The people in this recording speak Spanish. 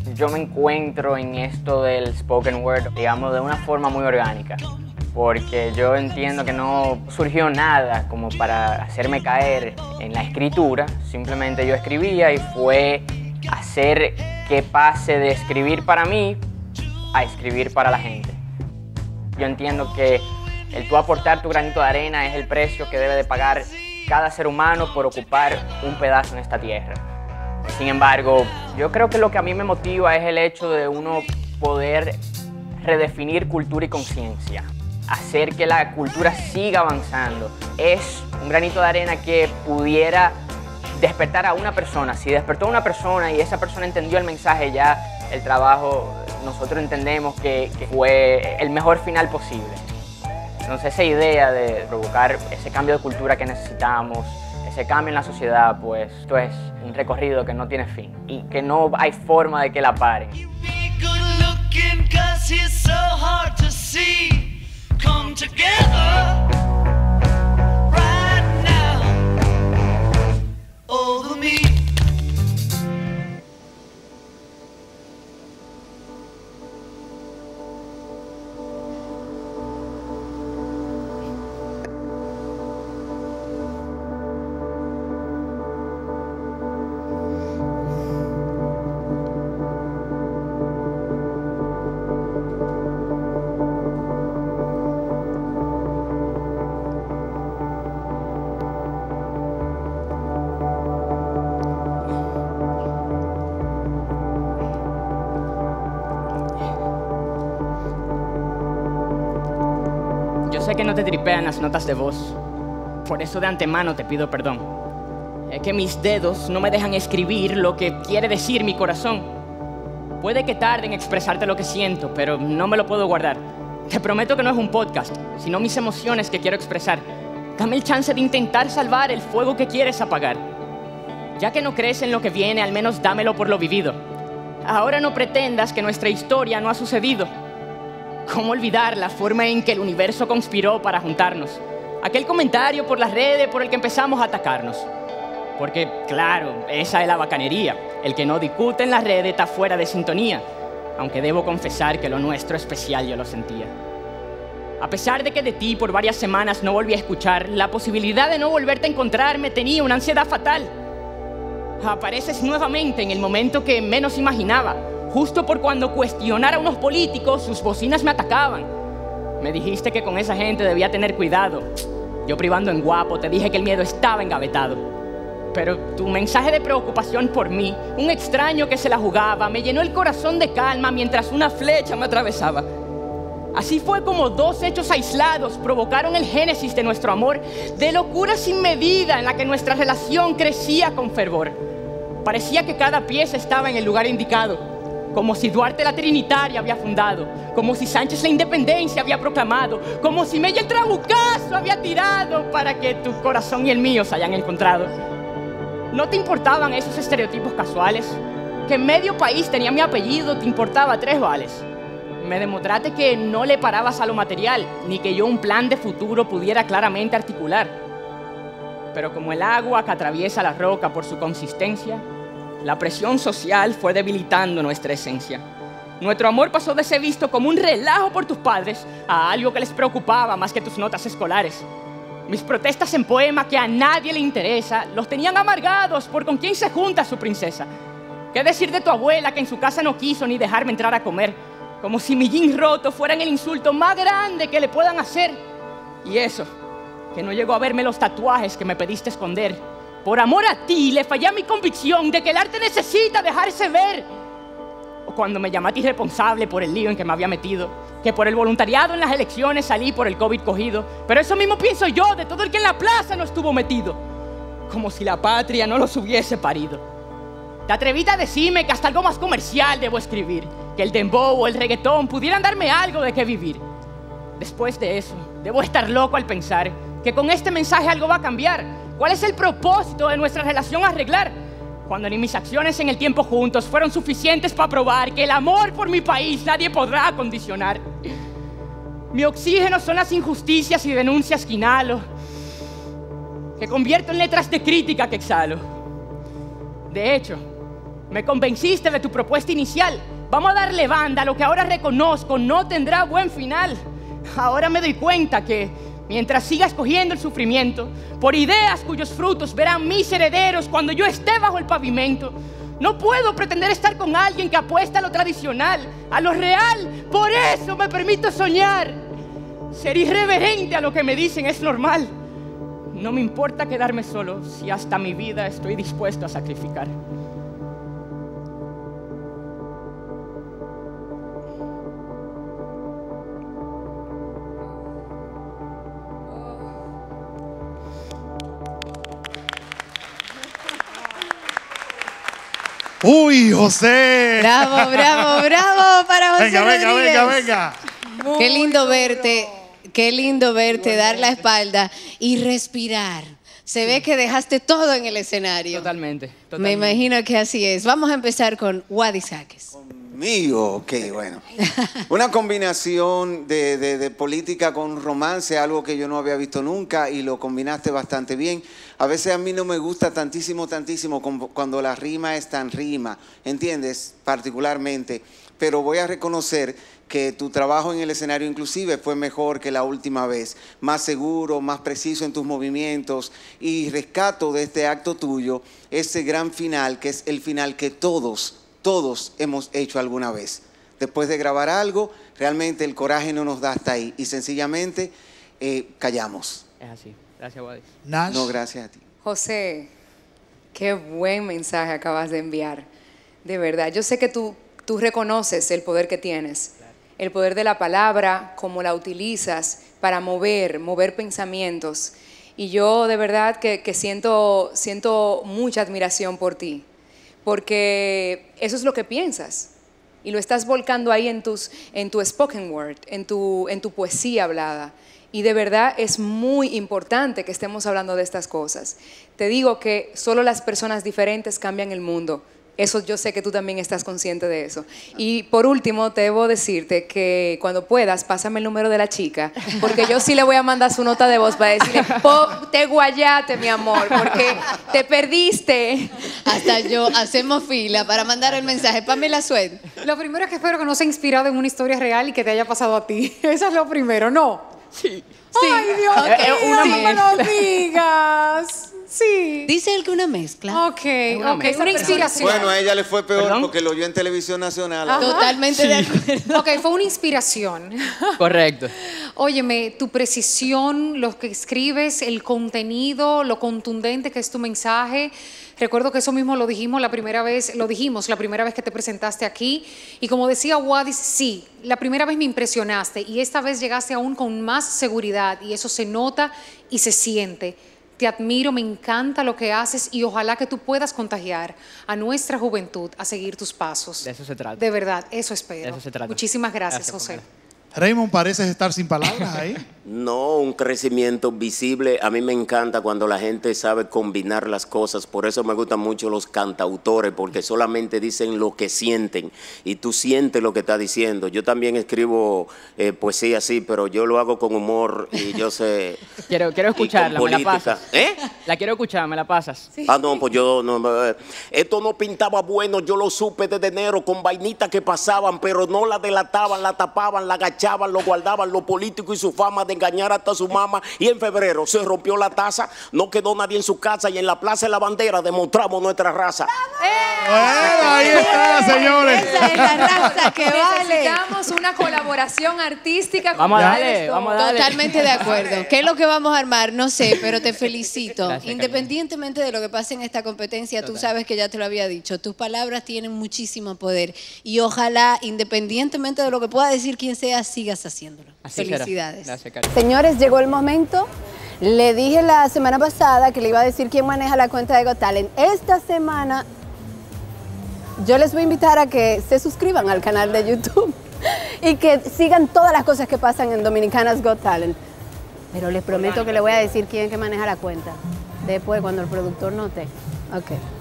yo me encuentro en esto del spoken word, digamos, de una forma muy orgánica, porque yo entiendo que no surgió nada como para hacerme caer en la escritura. Simplemente yo escribía y fue hacer que pase de escribir para mí a escribir para la gente. Yo entiendo que el tú aportar tu granito de arena es el precio que debe de pagar cada ser humano por ocupar un pedazo en esta tierra. Sin embargo, yo creo que lo que a mí me motiva es el hecho de uno poder redefinir cultura y conciencia, hacer que la cultura siga avanzando. Es un granito de arena que pudiera despertar a una persona. Si despertó a una persona y esa persona entendió el mensaje, ya el trabajo, nosotros entendemos que fue el mejor final posible. Entonces esa idea de provocar ese cambio de cultura que necesitamos, ese cambio en la sociedad, pues esto es un recorrido que no tiene fin y que no hay forma de que la paren. Yo sé que no te tripean las notas de voz, por eso de antemano te pido perdón. Es que mis dedos no me dejan escribir lo que quiere decir mi corazón. Puede que tarde en expresarte lo que siento, pero no me lo puedo guardar. Te prometo que no es un podcast, sino mis emociones que quiero expresar. Dame el chance de intentar salvar el fuego que quieres apagar. Ya que no crees en lo que viene, al menos dámelo por lo vivido. Ahora no pretendas que nuestra historia no ha sucedido. ¿Cómo olvidar la forma en que el universo conspiró para juntarnos? Aquel comentario por las redes por el que empezamos a atacarnos. Porque, claro, esa es la bacanería. El que no discute en las redes está fuera de sintonía. Aunque debo confesar que lo nuestro especial yo lo sentía. A pesar de que de ti por varias semanas no volví a escuchar, la posibilidad de no volverte a encontrar me tenía una ansiedad fatal. Apareces nuevamente en el momento que menos imaginaba. Justo por cuando cuestionara a unos políticos, sus bocinas me atacaban. Me dijiste que con esa gente debía tener cuidado. Yo privando en guapo te dije que el miedo estaba engavetado. Pero tu mensaje de preocupación por mí, un extraño que se la jugaba, me llenó el corazón de calma mientras una flecha me atravesaba. Así fue como dos hechos aislados provocaron el génesis de nuestro amor, de locura sin medida en la que nuestra relación crecía con fervor. Parecía que cada pieza estaba en el lugar indicado. Como si Duarte la Trinitaria había fundado, como si Sánchez la Independencia había proclamado, como si Mella el Trabucazo había tirado para que tu corazón y el mío se hayan encontrado. ¿No te importaban esos estereotipos casuales? Que medio país tenía mi apellido, te importaba 3 vales. Me demostraste que no le parabas a lo material, ni que yo un plan de futuro pudiera claramente articular. Pero como el agua que atraviesa la roca por su consistencia, la presión social fue debilitando nuestra esencia. Nuestro amor pasó de ser visto como un relajo por tus padres a algo que les preocupaba más que tus notas escolares. Mis protestas en poema que a nadie le interesa los tenían amargados por con quién se junta su princesa. ¿Qué decir de tu abuela que en su casa no quiso ni dejarme entrar a comer? Como si mi jean roto fueran el insulto más grande que le puedan hacer. Y eso, que no llegó a verme los tatuajes que me pediste esconder. Por amor a ti, le fallé a mi convicción de que el arte necesita dejarse ver. O cuando me llamaste irresponsable por el lío en que me había metido, que por el voluntariado en las elecciones salí por el COVID cogido. Pero eso mismo pienso yo de todo el que en la plaza no estuvo metido. Como si la patria no los hubiese parido. Te atreviste a decirme que hasta algo más comercial debo escribir, que el dembow o el reggaetón pudieran darme algo de qué vivir. Después de eso, debo estar loco al pensar que con este mensaje algo va a cambiar. ¿Cuál es el propósito de nuestra relación a arreglar? Cuando ni mis acciones en el tiempo juntos fueron suficientes para probar que el amor por mi país nadie podrá condicionar. Mi oxígeno son las injusticias y denuncias que inhalo, que convierto en letras de crítica que exhalo. De hecho, Me convenciste de tu propuesta inicial. Vamos a darle banda a lo que ahora reconozco no tendrá buen final. Ahora me doy cuenta que mientras siga escogiendo el sufrimiento por ideas cuyos frutos verán mis herederos cuando yo esté bajo el pavimento, no puedo pretender estar con alguien que apuesta a lo tradicional, a lo real. Por eso me permito soñar. Ser irreverente a lo que me dicen es normal. No me importa quedarme solo si hasta mi vida estoy dispuesto a sacrificar. ¡Uy, José! Bravo, bravo, bravo para José Rodríguez. Venga. Qué lindo verte, qué lindo verte, dar la espalda y respirar. Se ve que dejaste todo en el escenario. Totalmente. Me imagino que así es. Vamos a empezar con Wady Sáquez. Conmigo, ok, bueno. Una combinación de política con romance, algo que yo no había visto nunca y lo combinaste bastante bien. A veces a mí no me gusta tantísimo cuando la rima es tan rima, ¿entiendes? Particularmente. Pero voy a reconocer que tu trabajo en el escenario inclusive fue mejor que la última vez. Más seguro, más preciso en tus movimientos. Y rescato de este acto tuyo ese gran final, que es el final que todos hemos hecho alguna vez. Después de grabar algo, realmente el coraje no nos da hasta ahí. Y sencillamente callamos. Es así. Gracias, Wady. Nash. No, gracias a ti. José, qué buen mensaje acabas de enviar. De verdad, yo sé que tú reconoces el poder que tienes. El poder de la palabra, cómo la utilizas para mover pensamientos. Y yo de verdad que siento mucha admiración por ti. Porque eso es lo que piensas. Y lo estás volcando ahí en tu spoken word, en tu poesía hablada. Y de verdad es muy importante que estemos hablando de estas cosas. Te digo que solo las personas diferentes cambian el mundo. Eso yo sé que tú también estás consciente de eso. Y por último, debo decirte que cuando puedas, pásame el número de la chica, porque yo sí le voy a mandar su nota de voz para decirle, te guayate, mi amor, porque te perdiste. Hasta yo hacemos fila para mandar el mensaje. Pamela Sued. Lo primero es que espero que no sea inspirado en una historia real y que te haya pasado a ti. Eso es lo primero, ¿no? Sí. ¡Ay, Dios mío! ¡No me lo digas! Sí. Dice él que una mezcla. Ok, una inspiración. Bueno, a ella le fue peor. ¿Perdón? Porque lo oyó en televisión nacional. Ajá. Totalmente de acuerdo. Ok, fue una inspiración. Correcto. Óyeme, tu precisión, lo que escribes, el contenido, lo contundente que es tu mensaje. Recuerdo que eso mismo lo dijimos la primera vez que te presentaste aquí. Y como decía Wady, sí, la primera vez me impresionaste y esta vez llegaste aún con más seguridad y eso se nota y se siente. Te admiro, me encanta lo que haces y ojalá que tú puedas contagiar a nuestra juventud a seguir tus pasos. De eso se trata. De verdad, eso espero. De eso se trata. Muchísimas gracias, José. Pamela. Raymond, pareces estar sin palabras ahí. No, un crecimiento visible. A mí me encanta cuando la gente sabe combinar las cosas. Por eso me gustan mucho los cantautores, porque solamente dicen lo que sienten. Y tú sientes lo que está diciendo. Yo también escribo poesía así, pero yo lo hago con humor y yo sé... Quiero escucharla, me la pasas. ¿Eh? La quiero escuchar, me la pasas. Sí. Ah, no, pues yo... No, esto no pintaba bueno, yo lo supe desde enero con vainitas que pasaban, pero no la delataban, la tapaban, la agachaban, lo guardaban los políticos y su fama de engañar hasta su mamá. Y en febrero se rompió la taza, no quedó nadie en su casa y en la Plaza de la Bandera demostramos nuestra raza. Bueno, ahí está, señores. Esa es la raza que vale. Necesitamos una colaboración artística. Vamos a con darle, esto. vamos a darle. Totalmente de acuerdo. ¿Qué es lo que vamos a armar? No sé, pero te felicito. Gracias, Independientemente de lo que pase en esta competencia, tú sabes que ya te lo había dicho, tus palabras tienen muchísimo poder y ojalá, independientemente de lo que pueda decir quien sea, sigas haciéndolo. Así será. Felicidades. Gracias, Cari. Señores, llegó el momento. Le dije la semana pasada que le iba a decir quién maneja la cuenta de Got Talent. Esta semana yo les voy a invitar a que se suscriban al canal de YouTube y que sigan todas las cosas que pasan en Dominicanas Got Talent. Pero les prometo que le voy a decir quién es que maneja la cuenta. Después, cuando el productor note. Ok.